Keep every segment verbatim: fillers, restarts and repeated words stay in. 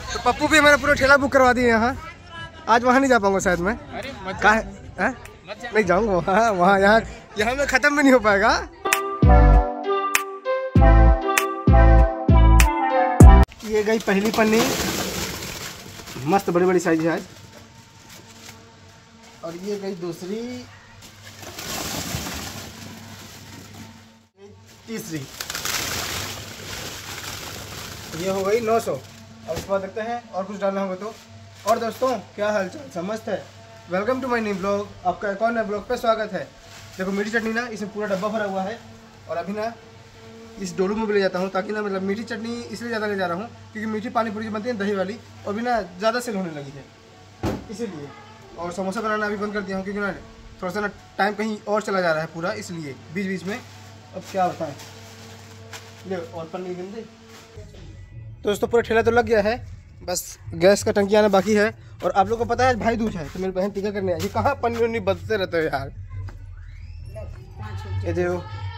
तो पप्पू भी हमारा पूरा ठेला बुक करवा दिए यहाँ। आज वहाँ नहीं जा पाऊंगा शायद मैं। कहाँ है? नहीं जाऊँगा वहाँ वहाँ यहाँ यहाँ में ख़त्म भी नहीं हो पाएगा। ये गई पहली पन्नी, मस्त बड़ी बड़ी साइज है आज। और ये गई दूसरी, तीसरी, ये हो गई नौ सौ। अब इसके बाद देखते हैं और कुछ डालना होगा तो। और दोस्तों क्या हाल चाल, समस्त है। Welcome to my new blog, आपका एक और नए ब्लॉग पे स्वागत है। देखो मीठी चटनी ना, इसमें पूरा डब्बा भरा हुआ है। और अभी ना इस डोलू में भी ले जाता हूँ, ताकि ना मतलब मीठी चटनी इसलिए ज़्यादा ले जा रहा हूँ क्योंकि मीठी पानी पूरी बनती है दही वाली, और भी ना ज़्यादा सेल होने लगी है इसीलिए। और समोसा बनाना अभी बंद कर दिया हूँ क्योंकि ना थोड़ा सा ना टाइम कहीं और चला जा रहा है पूरा, इसलिए बीच बीच में। अब क्या बताएं, ले और पन्नी गंदे। दोस्तों पूरा ठेला तो लग गया है, बस गैस का टंकी आना बाकी है। और आप लोग को पता है भाई दूज है, तो मेरी बहन टीका करने आई। कहाँ पन्नी उन्नी बदलते रहते हो यार। ये देखो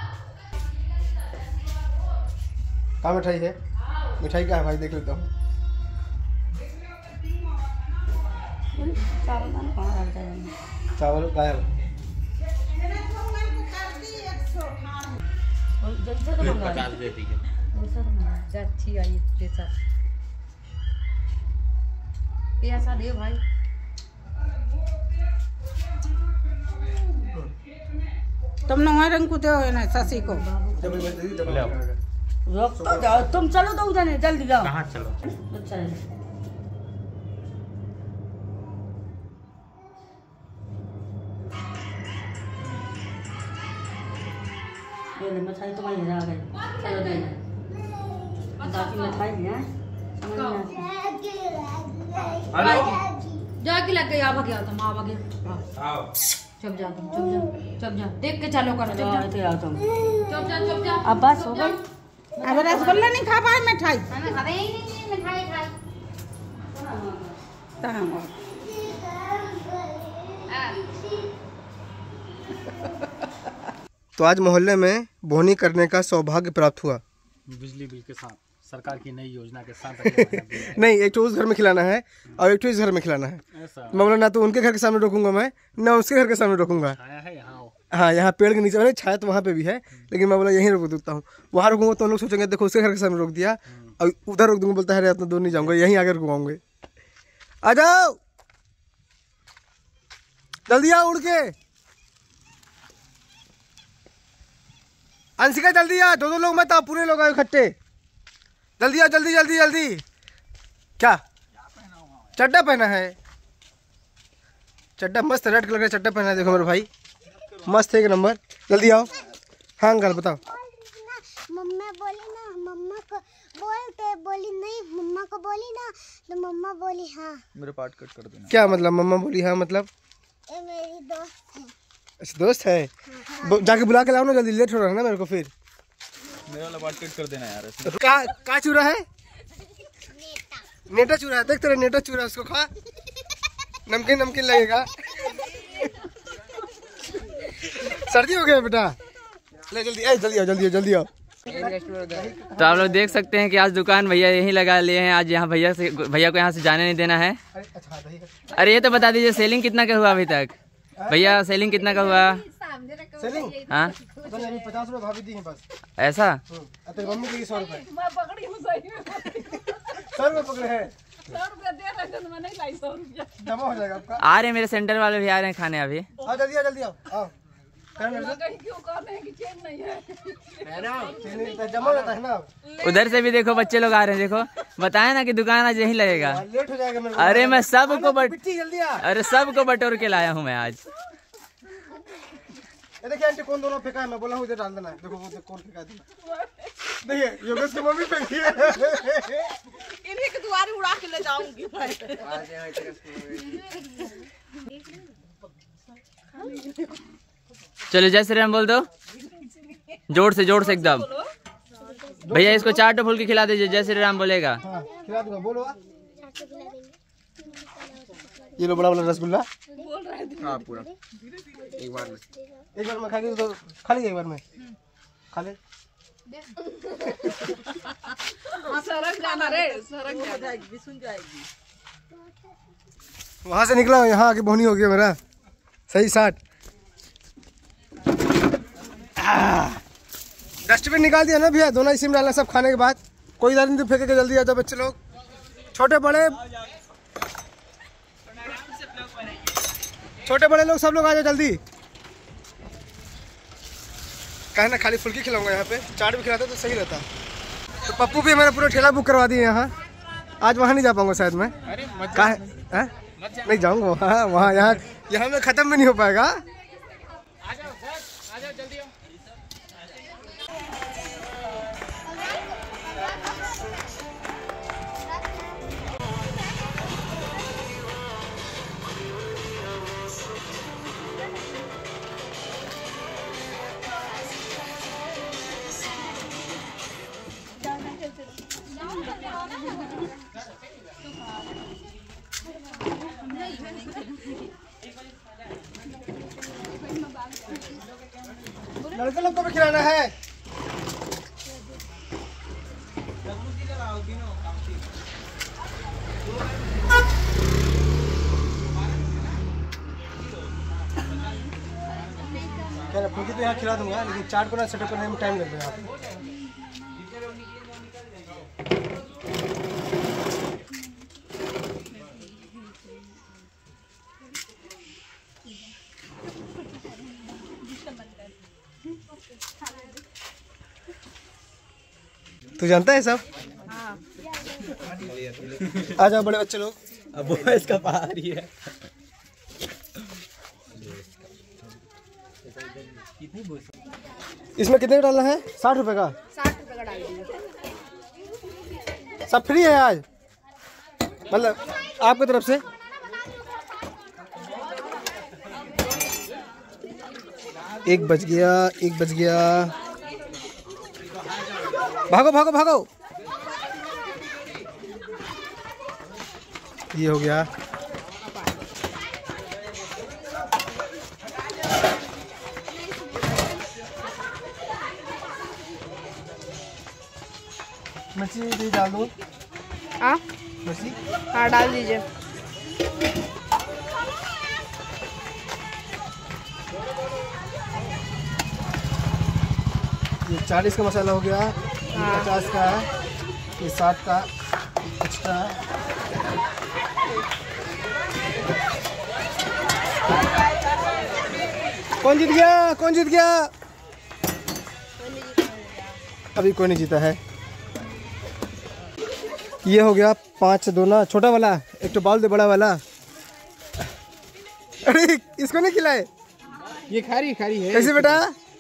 कहाँ मिठाई है, मिठाई क्या है भाई, देख लेता हूँ। चावल गायब। पैसा दे भाई। तुम नवा रंग को दो ना शशि को। रोक तो जाओ, तुम चलो तो उधर जल्दी जाओ। कहाँ चलो? अच्छा है। ये ले मिठाई तुम्हारी आ गई, चलो दे बाकी मिठाई है। हेलो जाके लग गई, आ गया तुम, आ गया। आओ चुप जा तुम, चुप जा, चुप जा, देख के चालू करो। चुप जा तुम, चुप जा, चुप जा। अब बस हो गई। अब रसगुल्ला नहीं खा पाए, मिठाई हमें खावे ही नहीं, मिठाई खाई। तो आज मोहल्ले में बोहनी करने का सौभाग्य प्राप्त हुआ, बिजली बिल के साथ, सरकार की नई योजना के साथ। नहीं, एक तो उस घर में खिलाना है और एक तो इस घर में खिलाना है। ऐसा मैं बोला ना तो उनके घर के सामने रोकूंगा मैं, ना उसके घर के सामने रोकूंगा। है यहाँ। हाँ यहाँ पेड़ के नीचे, नहीं छाया तो वहाँ पे भी है, लेकिन मैं बोला यहीं रोक देता हूँ। वहाँ रुकूंगा तो उन लोग सोचेंगे देखो उसके घर के सामने रोक दिया, और उधर रोक दूंगा, बोलता है इतना दूर नहीं जाऊंगा, यहीं आगे रुकवाऊंगे। आ जाओ जल्दी आओ उड़ के। अंशिका जल्दी आ, दो दो लोग मत आओ, पूरे लोग आओ इकट्ठे। जल्दी आओ, जल्दी जल्दी जल्दी। क्या चड्डा पहना है? चड्डा मस्त रेड कलर का चड्डा पहना है, देखो मेरे भाई मस्त है एक नंबर। जल्दी आओ। हाँ अंकल बताओ। मम्मा बोली ना, मम्मा को बोलते बोली नहीं, मम्मा को बोली ना तो मम्मा बोली हाँ। मेरे पार्ट कट कर देना। क्या मतलब मम्मा बोली हाँ मतलब? ये मेरी दोस्त है। अच्छा दोस्त है। हाँ। जाके बुला के लाओ ना, जल्दी लेट हो रहा है ना मेरे को फिर। मेरा वाला पार्ट कट कर देना यार। का का चूरा है? नेटा। नेटा चूरा है, देख तेरा नेटा चूरा, उसको खा, नमकीन नमकीन लगेगा। सर्दी हो गया बेटा, ले जल्दी आ, जल्दी आओ, जल्दी आओ, जल्दी आओ। तो आप लोग देख सकते हैं कि आज दुकान भैया यहीं लगा लिए हैं। आज यहाँ भैया से भैया को यहाँ से जाने नहीं देना है। अरे ये तो बता दीजिए सेलिंग कितना का हुआ अभी तक भैया? सेलिंग कितना का हुआ? सेलिंग हाँ पचास रुपए भाभी दी है बस। ऐसा? तेरी मम्मी की सौ रुपए सौ रुपए पकड़े हैं, जमा हो जाएगा आपका। आ रहे मेरे सेंटर वाले भी आ रहे हैं खाने अभी। आओ जल्दी आओ, जल्दी आओ, आओ। जमा रहता है ना। उधर से भी देखो बच्चे लोग आ रहे हैं, देखो बताए ना कि दुकान आज यहीं लगेगा। लेट हो जाएगा मेरे को। अरे मैं सबको बट जल्दी आ। अरे सबको बटोर के लाया हूँ मैं आज। ये देखिए आंटी कौन दोनों फेंका है, मैं बोला हूँ इधर डाल देना है। देखो वो कौन फेंका दिया, देखिए योगेश की मम्मी फेंकी है। इन्हीं के द्वारे उड़ा के ले जाऊंगी भाई। चलो जय श्री राम बोल दो, जोर से जोर से एकदम। भैया इसको चाट फूल के खिला दीजिए, जय श्री राम बोलेगा। हाँ, खिला दूंगा, बोलो। ये लो बड़ा वाला रसगुल्ला बोल रहे थे। हाँ पूरा एक बार में, एक बार में खा के तो खा ली, एक बार में खा ले। सरक जाना रे, सरक जाएगी, सुन जाएगी। वहां से निकला यहाँ आके बोनी हो गया मेरा सही साठ। डस्टबिन निकाल दिया ना भैया, दोनों इसी में डालना सब खाने के बाद। कोई इधर नहीं फेंके के जल्दी आ जाओ बच्चे लोग, छोटे बड़े छोटे बड़े लोग सब लोग आ जाओ जल्दी। कहना खाली फुल्की खिलाऊंगा यहाँ पे, चाट भी खिलाता तो सही रहता। तो पप्पू भी मेरा पूरा ठेला बुक करवा दिए यहाँ। आज वहाँ नहीं जा पाऊंगा शायद मैं। कहा है? नहीं जाऊंगा वहाँ, वहाँ यहाँ यहाँ में खत्म भी नहीं हो पाएगा। आ जाओ आ जाओ जल्दी आओ। लड़के लोग को भी खिलाना है। क्या फुल्की तो यहाँ खिला दूंगा, लेकिन चाट को ना सेटअप करने में टाइम लगेगा आपको। तू जानता है सब? हाँ। आ जाओ बड़े बच्चे लोग। अब वो इसका बाहर ही है। इसमें कितने का डालना है? साठ रुपए का। साठ रुपए का डाल दीजिए। सब फ्री है आज, मतलब आपकी तरफ से। एक बज गया, एक बज गया। भागो भागो भागो। ये हो गया। मिर्ची भी डाल दूँ? हाँ मिर्ची हाँ डाल दीजिए। ये चालीस का मसाला हो गया, ये पचास का है, ये साठ का एक्स्ट्रा है। कौन जीत गया? कौन जीत गया? अभी कोई नहीं जीता है। ये हो गया पाँच दो ना, छोटा वाला एक तो बाल दे बड़ा वाला। अरे इसको नहीं खिलाए? ये खारी खारी है। कैसे बेटा?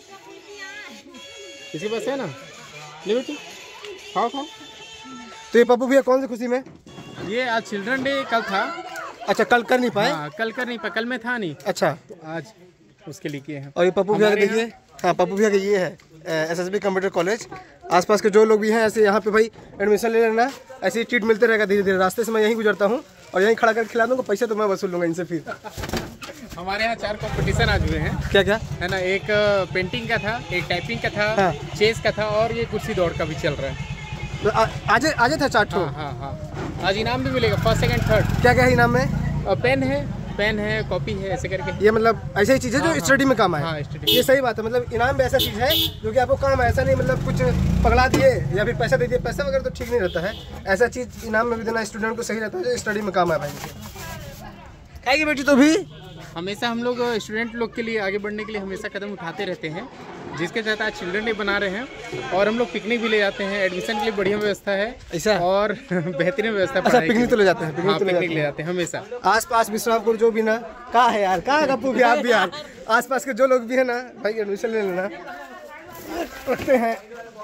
किसी पास है ना, ले बेटी खाओ खाओ। तो ये पप्पू भैया कौन सी खुशी में? ये आज चिल्ड्रन डे कल था। अच्छा कल कर नहीं पाए? हाँ, कल कर नहीं पाए, कल में था नहीं। अच्छा तो आज उसके लिए किए हैं। और ये पप्पू भैया देखिए, हाँ पप्पू भैया का ये है S S B computer college. आसपास के जो लोग भी हैं ऐसे यहाँ पे भाई एडमिशन ले लेना, ऐसे ही ट्रीट मिलते रहेगा धीरे धीरे। रास्ते से मैं यहीं गुजरता हूँ और यहीं खड़ा कर खिला दूँगा, पैसे तो मैं वसूल लूँगा इनसे फिर। हमारे यहाँ चार कंपटीशन आज हुए हैं। क्या क्या है ना, एक पेंटिंग का था, एक टाइपिंग का था, हाँ। चेस का था और ये कुर्सी दौड़ का भी चल रहा है। तो आज आज था चार ठो? हाँ हाँ हाँ, आज इनाम भी मिलेगा फर्स्ट सेकंड थर्ड। क्या क्या है इनाम में? और पेन है, पेन है, कॉपी है, ऐसे करके। ये मतलब ऐसी ही चीज़ है जो हाँ, स्टडी में काम आए। हाँ, स्टडी। ये सही बात है, मतलब इनाम भी ऐसा चीज़ है जो कि आपको काम है। ऐसा नहीं मतलब कुछ पगला दिए या फिर पैसा दे दिए, पैसा वगैरह तो ठीक नहीं रहता है। ऐसा चीज़ इनाम में भी देना स्टूडेंट को सही रहता है जो स्टडी में काम आए भाई। खाएगी बेटी तो भी? हमेशा हम लोग स्टूडेंट लोग के लिए आगे बढ़ने के लिए हमेशा कदम उठाते रहते हैं, जिसके तहत आज चिल्ड्रन डे बना रहे हैं। और हम लोग पिकनिक भी ले जाते हैं, एडमिशन के लिए बढ़िया व्यवस्था है ऐसा? और बेहतरीन व्यवस्था। अच्छा पिकनिक तो ले जाते हैं? हाँ, पिकनिक ले जाते हैं हमेशा। आस पास विश्रामपुर जो भी ना, कहाँ है यार, कहाँ गप्पू भी आप भी यार, आस पास के जो लोग भी है ना भाई एडमिशन ले लेना रखते हैं।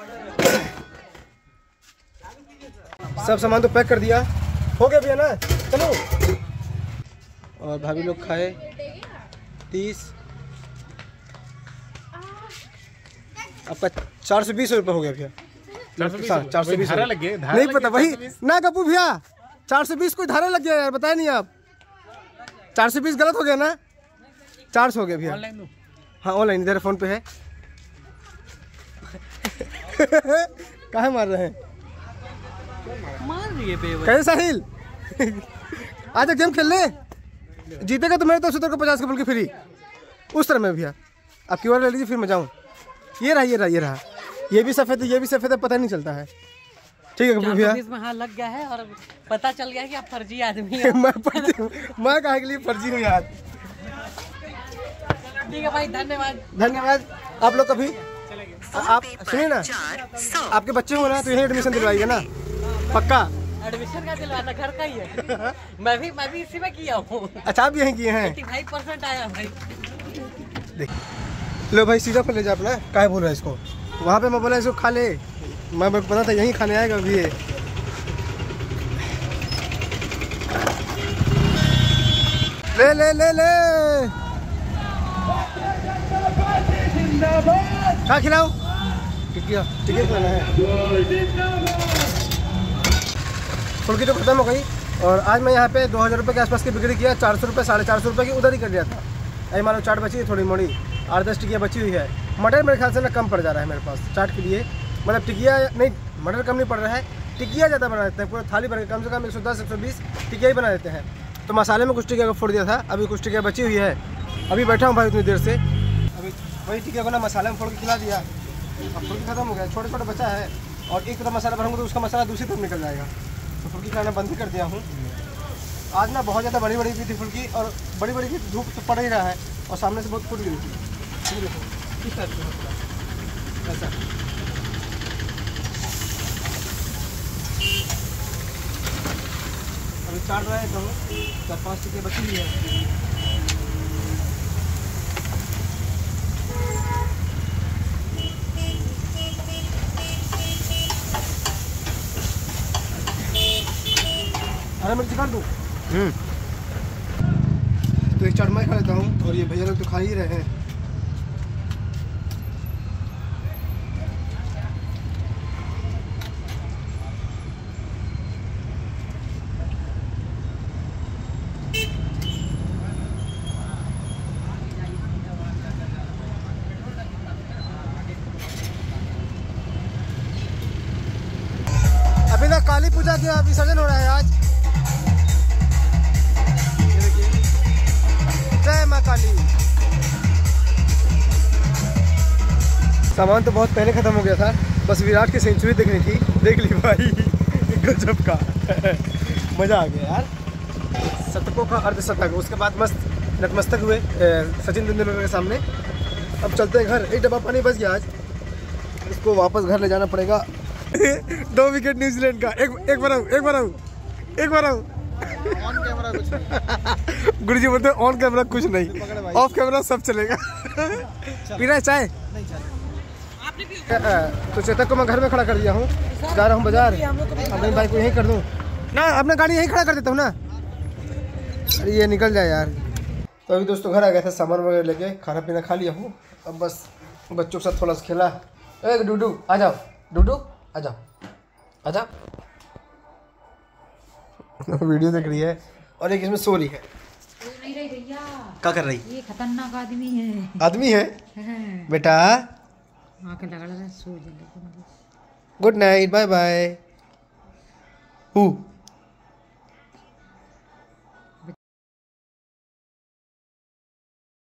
सब सामान तो पैक कर दिया, हो गया भैया ना, चलो। और भाभी लोग खाए तीस, आपका चार सौ बीस रुपये हो गया भैया। चार सौ बीस लग गए, नहीं पता वही ना गप्पू भैया, चार सौ बीस कोई धारा लग गया यार, बताया नहीं आप। चार सौ बीस गलत हो गया ना, चार सौ हो गया भैया। हाँ ऑनलाइन इधर फोन पे है। काहे मार रहे हैं? मार रही है कैसे साहिल? आज गेम खेल ले, जीतेगा तो मेरे तरफ से तेरे को पचास कपल की फ्री। उस तरह में भैया आप क्यू आर ले लीजिए, फिर मैं जाऊँ। ये रहा ये रहा ये रहा, ये भी सफ़ेद है ये भी सफ़ेद है, पता नहीं चलता है। ठीक है भैया, इसमें हाँ लग गया है और पता चल गया कि आप फर्जी आदमी हैं। मैं फर्जी हूँ, मैं काहे के लिए फर्जी हूँ यार। ठीक है भाई, धन्यवाद धन्यवाद। आप लोग कभी आप सुनिए ना, आपके बच्चे होंगे ना तो यही एडमिशन दिलवाइएगा ना, पक्का? एडमिशन का दिलवाना घर का ही है। मैं भी मैं भी इसी में किया हूँ। अच्छा आप भी यहीं किए हैं? पचासी परसेंट आया भाई। देख लो भाई, सीधा पर ले जा अपना। काहे बोल रहा है इसको? वहाँ पे मैं बोला इसको खा ले, मैं मेरे को पता था यहीं खाने आएगा अभी ये। ले ले ले ले क्या खिलाऊं? टिकिया टिकिया खिलाना है। फुल्की तो खत्म हो गई और आज मैं यहाँ पे दो हज़ार रुपये के आसपास की बिक्री किया। चार सौ रुपये साढ़े चार सौ रुपये की उधर ही कर दिया था। अरे मानो चाट बची है थोड़ी मोड़ी, आठ दस टिकिया बची हुई है। मटर मेरे ख्याल से ना कम पड़ जा रहा है मेरे पास चाट के लिए, मतलब टिकिया नहीं, मटर कम नहीं पड़ रहा है, टिकिया ज़्यादा बना देते हैं। पूरा थाली भर के कम से कम एक सौ दस एक सौ बीस टिकिया ही बना देते हैं। तो मसाले में कुछ टिकिया को फोड़ दिया था, अभी कुछ टिकिया बची हुई है। अभी बैठा हूँ भाई उतनी देर से, अभी वही टिकिया को ना मसाले में फोड़ के खिला दिया। अब फुल्की खत्म हो गया, छोटे छोटे बचा है और एक तरफ मसाला भरूँगा तो उसका मसाला दूसरी तरफ निकल जाएगा। तो फुल्की खाना बंद ही कर दिया हूँ। आज ना बहुत ज़्यादा बड़ी बड़ी भी थी फुल्की और बड़ी बड़ी भी धूप तो पड़ ही रहा है और सामने से बहुत फूट गई थी। किस टाइप से ऐसा अभी चाट रहा है, कहूँ चार पाँच टिकिया बची हुई है। हरा मिर्च काट दूँ? तो एक चाट मैं खा लेता हूँ और ये भैया लोग तो खा ही रहे हैं। अभी ना काली पूजा का विसर्जन हो रहा है आज। जय माँ काली। सामान तो बहुत पहले खत्म हो गया था, बस विराट की सेंचुरी देखनी थी, देख ली भाई। गजब का मजा आ गया यार। शतकों का अर्धशतक, उसके बाद मस्त नतमस्तक हुए सचिन तेंदुलकर के सामने। अब चलते हैं घर। एक डब्बा पानी बच गया आज, इसको वापस घर ले जाना पड़ेगा। दो विकेट न्यूजीलैंड का। एक एक बार एक बार एक बार ऑन कैमरा कुछ नहीं। गुरुजी बोलते ऑन कैमरा कुछ नहीं, ऑफ कैमरा सब चलेगा। पीना है चाय? तो चेतक को मैं घर में खड़ा कर दिया हूँ, जा रहा हूँ बाजार। अपनी बाइक को यहीं कर दूँ ना, अपना गाड़ी यहीं खड़ा कर देता हूँ ना। अरे ये निकल जाए यार। तो अभी दोस्तों घर आ गया था, सामान वगैरह लेके, खाना पीना खा लिया हूँ। अब बस बच्चों के साथ थोड़ा सा खेला। ए डूडू आ जाओ, डूडू आ जाओ आ जाओ। वीडियो देख रही है और एक इसमें सो रही है। नहीं रही भैया, क्या कर रही? ये खतरनाक आदमी है। आदमी है बेटा? आंखें लगा लगा सो जा। Good night, bye bye. Who